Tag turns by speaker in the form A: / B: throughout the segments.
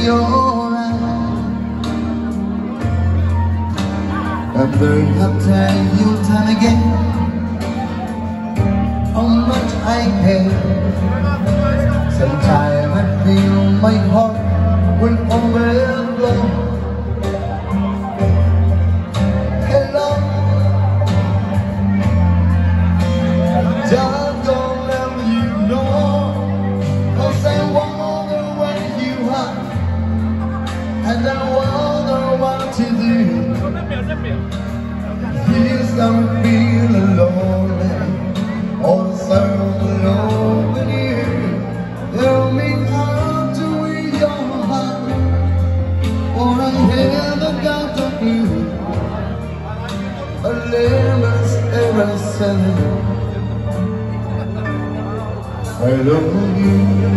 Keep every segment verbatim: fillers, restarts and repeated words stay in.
A: your eyes. And they have tell you time again how much I hate. Sometimes I feel my heart will overflow. Hello, just don't let you know, 'cause I wonder where you are, and I wonder what to do. Yes, I'm feeling lonely, also alone with you. Tell me how to read your heart, for I haven't got a clue. A lemons ever said I love you.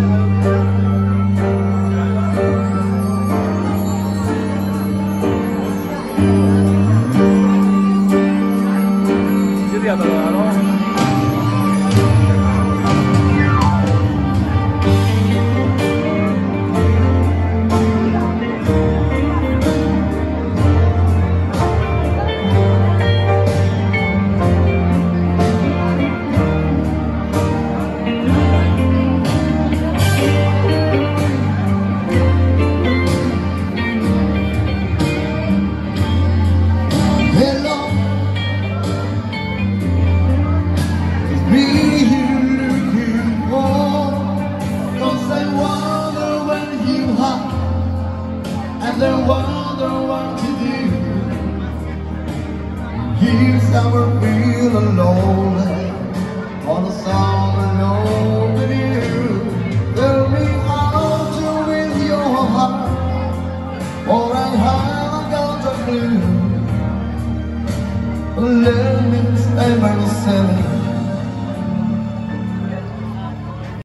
A: And I wonder what to do. Years I will feel alone on the summer alone with you. Tell me how to win your heart, for I haven't got a clue. Let me stay myself.